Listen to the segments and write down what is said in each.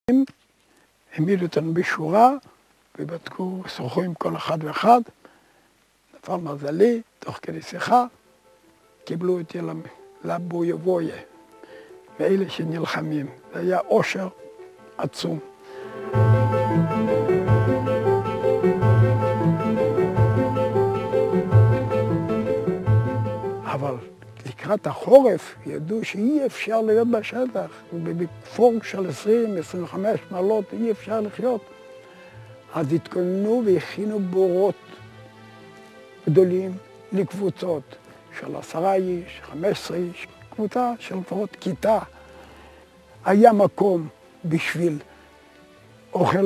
הם העמידו אותנו בשורה ובדקו, שוחחו עם כל אחד ואחד. נפל מזלי, תוך כדי שיחה, קיבלו אותי לבויה, מאלה שנלחמים. זה היה עושר עצום. אבל לקראת החורף ידעו שאי אפשר להיות בשטח. בכפור של 20-25 מעלות אי אפשר לחיות. אז התכוננו והכינו בורות גדולים לקבוצות של 10 איש, 15 איש, קבוצה של לפחות כיתה. היה מקום בשביל אוכל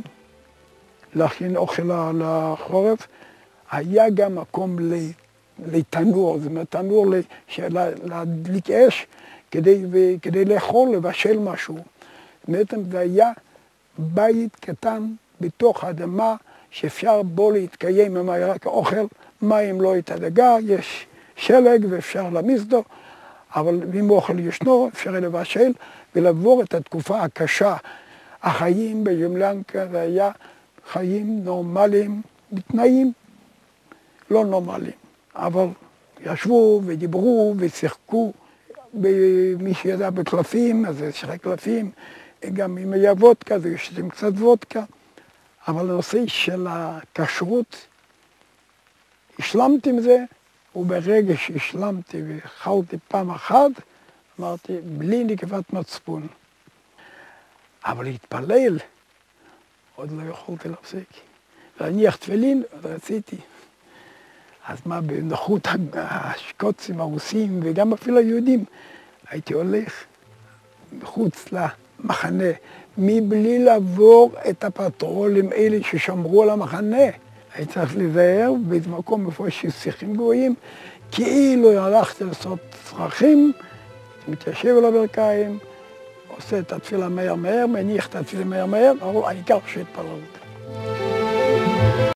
להכין אוכל לחורף. היה גם מקום לתנור, זאת אומרת, תנור להדליק אש כדי לאכול, לבשל משהו. זאת אומרת, זה היה בית קטן בתוך האדמה שאפשר בו להתקיים עם רק אוכל, מים לא הייתה דגה, יש שלג ואפשר להמיס לו, אבל אם אוכל ישנו אפשר לבשל ולעבור את התקופה הקשה. החיים בג'בלנקה זה היה חיים נורמליים, בתנאים לא נורמליים. אבל ישבו ודיברו ושיחקו, מי שידע בקלפים, אז זה שיחק קלפים, גם אם היה וודקה, זה ישתים קצת וודקה. אבל הנושא של הכשרות, השלמתי עם זה, וברגע שהשלמתי ואכלתי פעם אחת, אמרתי, בלי נקבת מצפון. אבל להתפלל, עוד לא יכולתי להפסיק. להניח תפילין, רציתי. אז מה, בנוחות השקוצים, הרוסים, וגם אפילו היהודים, הייתי הולך מחוץ למחנה, מבלי לעבור את הפטרולים האלה ששמרו על המחנה. הייתי צריך להיזהר במקום איפה שיש שיחים גבוהים, כאילו הלכתי לעשות צרכים, מתיישב על הברכיים, עושה את התפילה מהר מהר, מניח את התפילה מהר מהר, אבל העיקר שהתפללתי.